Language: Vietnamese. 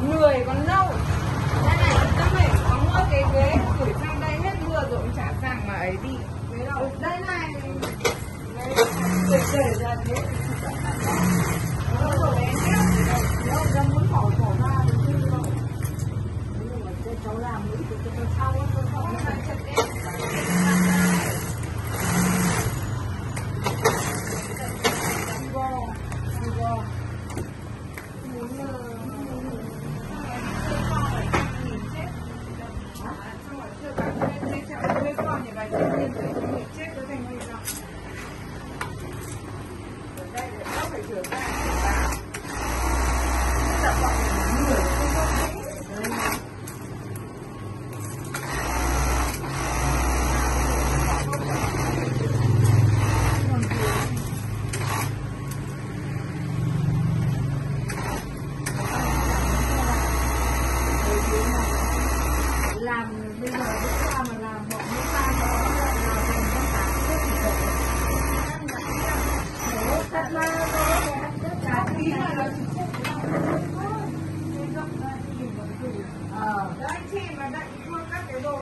người còn lâu. Đây này, các mày có mua cái ghế gửi sang đây hết mưa rồi cũng chả sang mà ấy đi. Đây này. Đây, để ra thế.